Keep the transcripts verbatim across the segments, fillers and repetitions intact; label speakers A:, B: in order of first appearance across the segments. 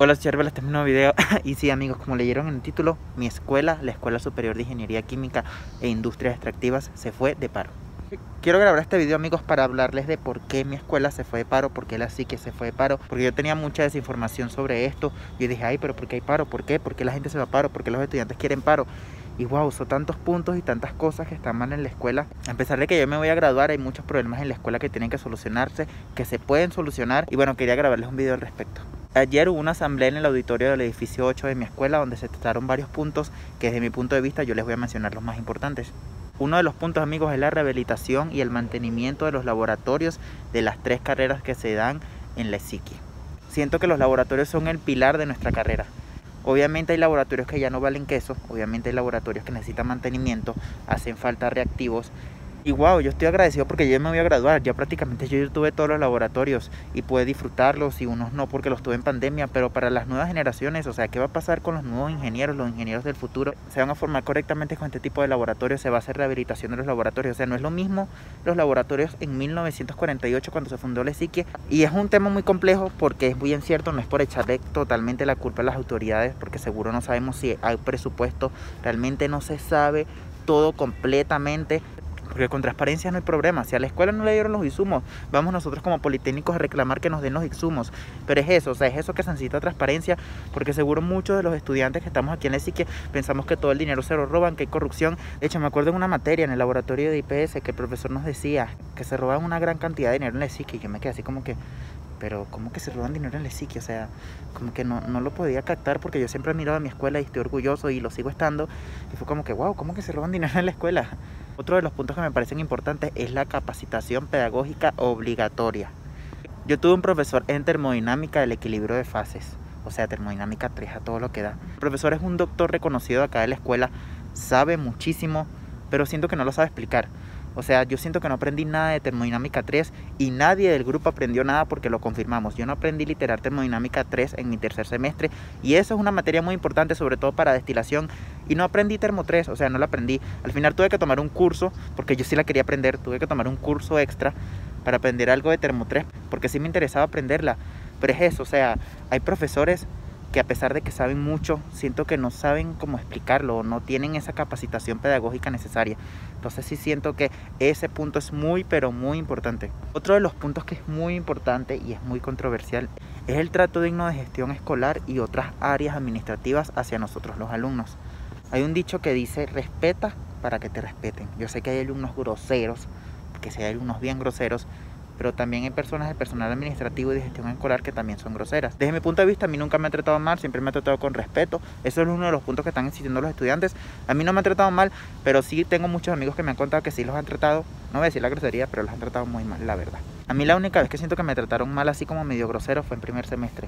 A: Hola, soy Arbela, este es mi nuevo video. Y sí, amigos, como leyeron en el título, mi escuela, la Escuela Superior de Ingeniería Química e Industrias Extractivas, se fue de paro. Quiero grabar este video, amigos, para hablarles de por qué mi escuela se fue de paro, por qué la sí que se fue de paro, porque yo tenía mucha desinformación sobre esto. Yo dije, ay, pero ¿por qué hay paro? ¿Por qué? ¿Por qué la gente se va a paro? ¿Por qué los estudiantes quieren paro? Y wow, son tantos puntos y tantas cosas que están mal en la escuela. A pesar de que yo me voy a graduar, hay muchos problemas en la escuela que tienen que solucionarse, que se pueden solucionar. Y bueno, quería grabarles un video al respecto. Ayer hubo una asamblea en el auditorio del edificio ocho de mi escuela donde se trataron varios puntos que desde mi punto de vista yo les voy a mencionar los más importantes. Uno de los puntos, amigos, es la rehabilitación y el mantenimiento de los laboratorios de las tres carreras que se dan en la S I C I. Siento que los laboratorios son el pilar de nuestra carrera. Obviamente hay laboratorios que ya no valen queso, obviamente hay laboratorios que necesitan mantenimiento, hacen falta reactivos. Y wow, yo estoy agradecido porque yo me voy a graduar, ya prácticamente yo tuve todos los laboratorios y pude disfrutarlos, y unos no porque los tuve en pandemia. Pero para las nuevas generaciones, o sea, ¿qué va a pasar con los nuevos ingenieros, los ingenieros del futuro? Se van a formar correctamente con este tipo de laboratorios, se va a hacer rehabilitación de los laboratorios. O sea, no es lo mismo los laboratorios en mil novecientos cuarenta y ocho cuando se fundó la S I C I. Y es un tema muy complejo porque es muy incierto, no es por echarle totalmente la culpa a las autoridades, porque seguro no sabemos si hay presupuesto, realmente no se sabe todo completamente. Porque con transparencia no hay problema. Si a la escuela no le dieron los insumos, vamos nosotros como politécnicos a reclamar que nos den los insumos. Pero es eso, o sea, es eso que se necesita transparencia, porque seguro muchos de los estudiantes que estamos aquí en la S I C I pensamos que todo el dinero se lo roban, que hay corrupción. De hecho, me acuerdo en una materia en el laboratorio de I P S que el profesor nos decía que se roban una gran cantidad de dinero en la S I C I. Y yo me quedé así como que, pero ¿cómo que se roban dinero en la S I C I? O sea, como que no, no lo podía captar, porque yo siempre he mirado a mi escuela y estoy orgulloso y lo sigo estando. Y fue como que, wow, ¿cómo que se roban dinero en la escuela? Otro de los puntos que me parecen importantes es la capacitación pedagógica obligatoria. Yo tuve un profesor en termodinámica del equilibrio de fases, o sea, termodinámica tres a todo lo que da. El profesor es un doctor reconocido acá de la escuela, sabe muchísimo, pero siento que no lo sabe explicar. O sea, yo siento que no aprendí nada de termodinámica tres y nadie del grupo aprendió nada porque lo confirmamos. Yo no aprendí literal termodinámica tres en mi tercer semestre, y eso es una materia muy importante, sobre todo para destilación. Y no aprendí termo tres, o sea, no la aprendí. Al final tuve que tomar un curso, porque yo sí la quería aprender, tuve que tomar un curso extra para aprender algo de termo tres, porque sí me interesaba aprenderla. Pero es eso, o sea, hay profesores que a pesar de que saben mucho, siento que no saben cómo explicarlo, no tienen esa capacitación pedagógica necesaria. Entonces sí siento que ese punto es muy, pero muy importante. Otro de los puntos que es muy importante y es muy controversial es el trato digno de gestión escolar y otras áreas administrativas hacia nosotros los alumnos. Hay un dicho que dice, respeta para que te respeten. Yo sé que hay alumnos groseros, que sí hay alumnos bien groseros, pero también hay personas del personal administrativo y de gestión escolar que también son groseras. Desde mi punto de vista, a mí nunca me ha tratado mal, siempre me ha tratado con respeto. Eso es uno de los puntos que están insistiendo los estudiantes. A mí no me han tratado mal, pero sí tengo muchos amigos que me han contado que sí los han tratado, no voy a decir la grosería, pero los han tratado muy mal, la verdad. A mí la única vez que siento que me trataron mal así como medio grosero fue en primer semestre,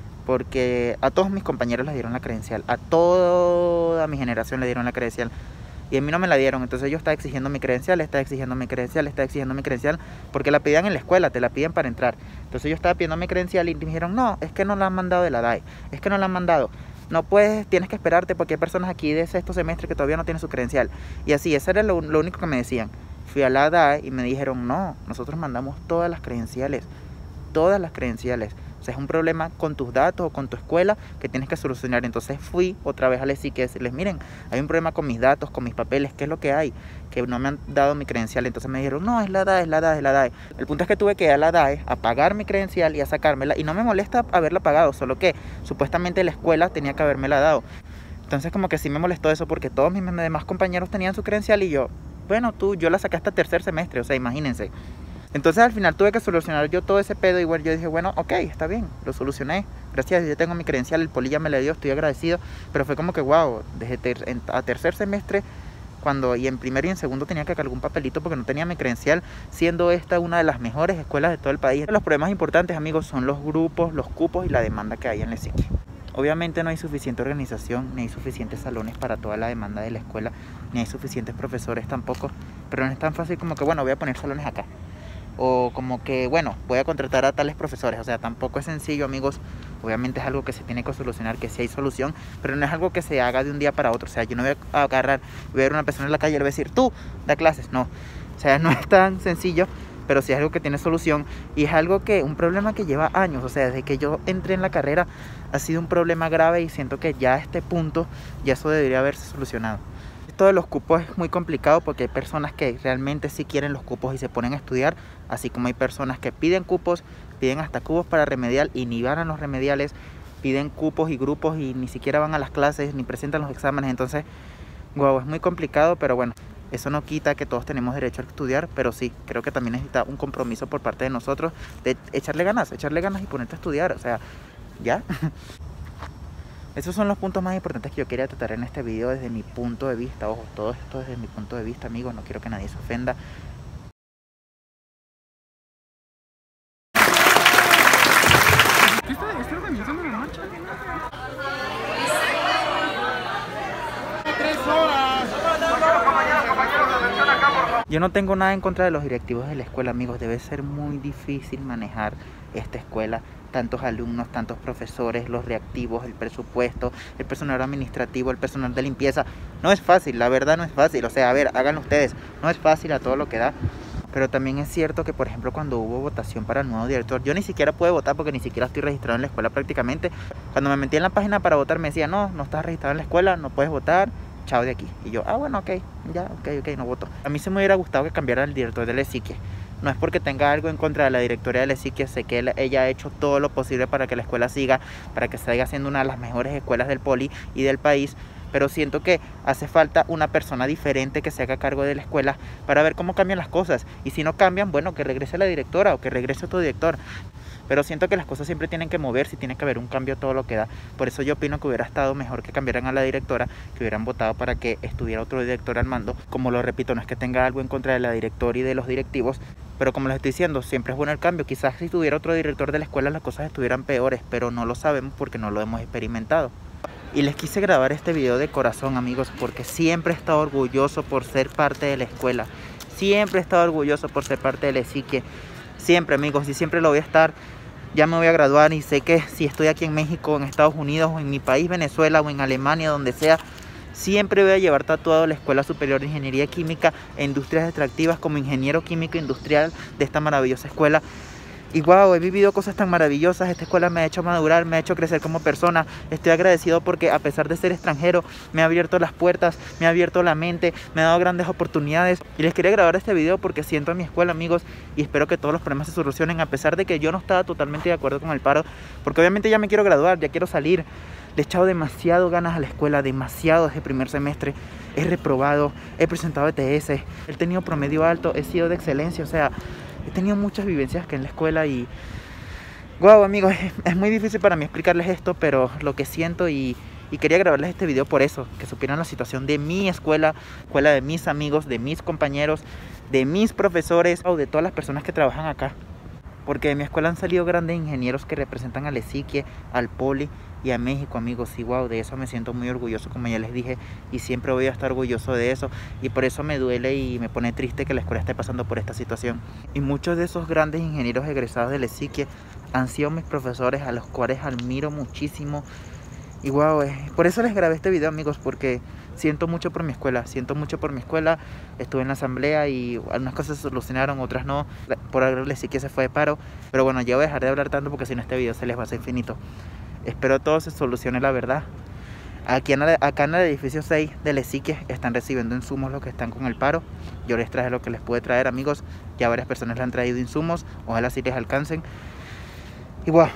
A: porque a todos mis compañeros les dieron la credencial, a toda mi generación le dieron la credencial, y a mí no me la dieron. Entonces yo estaba exigiendo mi credencial, estaba exigiendo mi credencial, estaba exigiendo mi credencial, porque la pedían en la escuela, te la piden para entrar. Entonces yo estaba pidiendo mi credencial y me dijeron, no, es que no la han mandado de la D A E, es que no la han mandado. No puedes, tienes que esperarte porque hay personas aquí de sexto semestre que todavía no tienen su credencial. Y así, eso era lo, lo único que me decían. Fui a la D A E y me dijeron, no, nosotros mandamos todas las credenciales, todas las credenciales. O sea, es un problema con tus datos o con tu escuela que tienes que solucionar. Entonces fui otra vez a la S I C I a decirles, miren, hay un problema con mis datos, con mis papeles, ¿qué es lo que hay? Que no me han dado mi credencial. Entonces me dijeron, no, es la D A E, es la D A E, es la D A E. El punto es que tuve que ir a la D A E a pagar mi credencial y a sacármela. Y no me molesta haberla pagado, solo que supuestamente la escuela tenía que habérmela dado. Entonces como que sí me molestó eso, porque todos mis demás compañeros tenían su credencial y yo, bueno, tú, yo la saqué hasta tercer semestre, o sea, imagínense. Entonces al final tuve que solucionar yo todo ese pedo. Y bueno, yo dije, bueno, ok, está bien, lo solucioné. Gracias, yo tengo mi credencial, el poli ya me la dio, estoy agradecido. Pero fue como que, wow, desde ter en, a tercer semestre, cuando y en primero y en segundo tenía que cargar un papelito porque no tenía mi credencial, siendo esta una de las mejores escuelas de todo el país. Los problemas importantes, amigos, son los grupos, los cupos y la demanda que hay en la S I C I. Obviamente no hay suficiente organización, ni hay suficientes salones para toda la demanda de la escuela, ni hay suficientes profesores tampoco. Pero no es tan fácil como que, bueno, voy a poner salones acá, o como que, bueno, voy a contratar a tales profesores. O sea, tampoco es sencillo, amigos. Obviamente es algo que se tiene que solucionar, que sí hay solución, pero no es algo que se haga de un día para otro. O sea, yo no voy a agarrar, voy a ver a una persona en la calle y le voy a decir, tú, da clases. No, o sea, no es tan sencillo. pero sí es algo que tiene solución y es algo que, un problema que lleva años. O sea, desde que yo entré en la carrera ha sido un problema grave y siento que ya a este punto ya eso debería haberse solucionado. Esto de los cupos es muy complicado porque hay personas que realmente sí quieren los cupos y se ponen a estudiar, así como hay personas que piden cupos, piden hasta cupos para remedial y ni van a los remediales, piden cupos y grupos y ni siquiera van a las clases ni presentan los exámenes. Entonces, wow, es muy complicado, pero bueno, eso no quita que todos tenemos derecho a estudiar, pero sí, creo que también necesita un compromiso por parte de nosotros de echarle ganas, echarle ganas y ponerte a estudiar, o sea, ya. Esos son los puntos más importantes que yo quería tratar en este video desde mi punto de vista. Ojo, todo esto desde mi punto de vista, amigos, no quiero que nadie se ofenda.
B: ¿Qué está, está organizando la marcha? ¡Tres horas!
A: Yo no tengo nada en contra de los directivos de la escuela, amigos. Debe ser muy difícil manejar esta escuela. Tantos alumnos, tantos profesores, los reactivos, el presupuesto, el personal administrativo, el personal de limpieza. No es fácil, la verdad no es fácil. O sea, a ver, háganlo ustedes. No es fácil a todo lo que da. Pero también es cierto que, por ejemplo, cuando hubo votación para el nuevo director, yo ni siquiera pude votar porque ni siquiera estoy registrado en la escuela prácticamente. Cuando me metí en la página para votar me decía, no, no estás registrado en la escuela, no puedes votar, chao de aquí. Y yo, ah, bueno, ok, ya, ok, ok, no voto. A mí se me hubiera gustado que cambiara el director del ESIQUE. No es porque tenga algo en contra de la directora del ESIQUE, sé que ella ha hecho todo lo posible para que la escuela siga, para que siga siendo una de las mejores escuelas del Poli y del país, pero siento que hace falta una persona diferente que se haga cargo de la escuela para ver cómo cambian las cosas, y si no cambian, bueno, que regrese la directora o que regrese otro director. Pero siento que las cosas siempre tienen que moverse y tiene que haber un cambio todo lo que da. Por eso yo opino que hubiera estado mejor que cambiaran a la directora, que hubieran votado para que estuviera otro director al mando. Como lo repito, no es que tenga algo en contra de la directora y de los directivos, pero como les estoy diciendo, siempre es bueno el cambio. Quizás si tuviera otro director de la escuela las cosas estuvieran peores, pero no lo sabemos porque no lo hemos experimentado. Y les quise grabar este video de corazón, amigos, porque siempre he estado orgulloso por ser parte de la escuela. Siempre he estado orgulloso por ser parte del ESIQUE. Siempre, amigos, y siempre lo voy a estar. Ya me voy a graduar y sé que si estoy aquí en México, en Estados Unidos, o en mi país, Venezuela, o en Alemania, donde sea, siempre voy a llevar tatuado la Escuela Superior de Ingeniería Química e Industrias Extractivas como ingeniero químico industrial de esta maravillosa escuela. Y wow, he vivido cosas tan maravillosas. Esta escuela me ha hecho madurar, me ha hecho crecer como persona. Estoy agradecido porque a pesar de ser extranjero, me ha abierto las puertas, me ha abierto la mente, me ha dado grandes oportunidades. Y les quería grabar este video porque siento a mi escuela, amigos, y espero que todos los problemas se solucionen, a pesar de que yo no estaba totalmente de acuerdo con el paro, porque obviamente ya me quiero graduar, ya quiero salir. Le he echado demasiado ganas a la escuela, demasiado desde el primer semestre. He reprobado, he presentado E T S, he tenido promedio alto, he sido de excelencia, o sea, he tenido muchas vivencias acá en la escuela y... Wow, amigos, es, es muy difícil para mí explicarles esto, pero lo que siento y, y quería grabarles este video por eso, que supieran la situación de mi escuela, escuela de mis amigos, de mis compañeros, de mis profesores o de todas las personas que trabajan acá. Porque de mi escuela han salido grandes ingenieros que representan al ESIQUE, al Poli y a México, amigos. Y wow, de eso me siento muy orgulloso, como ya les dije, y siempre voy a estar orgulloso de eso. Y por eso me duele y me pone triste que la escuela esté pasando por esta situación. Y muchos de esos grandes ingenieros egresados del ESIQUE han sido mis profesores, a los cuales admiro muchísimo. Y wow, eh, por eso les grabé este video, amigos, porque siento mucho por mi escuela, siento mucho por mi escuela. Estuve en la asamblea y algunas cosas se solucionaron, otras no. Por ahora el ESIQUE se fue de paro. Pero bueno, ya voy a dejar de hablar tanto porque si no este video se les va a hacer infinito. Espero todo se solucione, la verdad. Aquí en el, acá en el edificio seis del ESIQUE están recibiendo insumos los que están con el paro. Yo les traje lo que les pude traer, amigos. Ya varias personas le han traído insumos. Ojalá sí les alcancen. Y wow,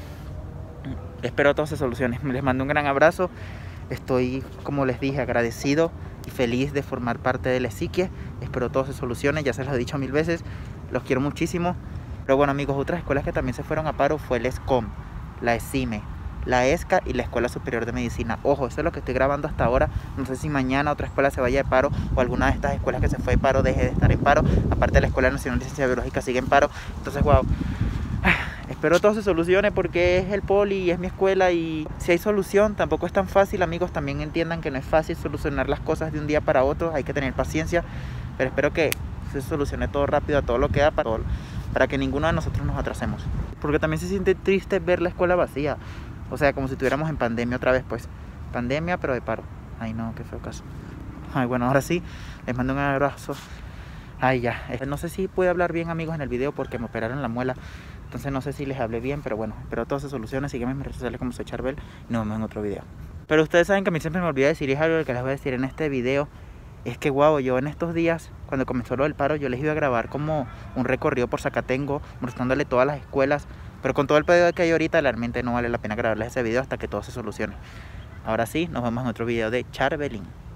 A: espero todo se solucione. Les mando un gran abrazo. Estoy, como les dije, agradecido y feliz de formar parte del ESIQUE. Espero todo se solucione, ya se los he dicho mil veces. Los quiero muchísimo. Pero bueno, amigos, otras escuelas que también se fueron a paro fue el ESCOM, la ESIME, la ESCA y la Escuela Superior de Medicina. Ojo, eso es lo que estoy grabando hasta ahora. No sé si mañana otra escuela se vaya de paro o alguna de estas escuelas que se fue de paro deje de estar en paro. Aparte, la Escuela Nacional de Ciencias Biológicas sigue en paro. Entonces, wow, espero todo se solucione porque es el Poli y es mi escuela, y si hay solución, tampoco es tan fácil, amigos. También entiendan que no es fácil solucionar las cosas de un día para otro, hay que tener paciencia, pero espero que se solucione todo rápido, a todo lo que da, para, todo, para que ninguno de nosotros nos atrasemos. Porque también se siente triste ver la escuela vacía, o sea, como si estuviéramos en pandemia otra vez, pues, pandemia pero de paro. Ay no, qué feo caso. Ay, bueno, ahora sí, les mando un abrazo Ay, ya. Eh, No sé si pude hablar bien, amigos, en el video porque me operaron la muela. Entonces no sé si les hablé bien, pero bueno, espero todo se solucione. Sígueme en mis redes sociales como soy Charbel y nos vemos en otro video. Pero ustedes saben que a mí siempre me olvida decir, y es algo que les voy a decir en este video. Es que, guau, yo en estos días, cuando comenzó lo del paro, yo les iba a grabar como un recorrido por Zacatengo, mostrándole todas las escuelas. Pero con todo el pedido que hay ahorita, realmente no vale la pena grabarles ese video hasta que todo se solucione. Ahora sí, nos vemos en otro video de Charbelín.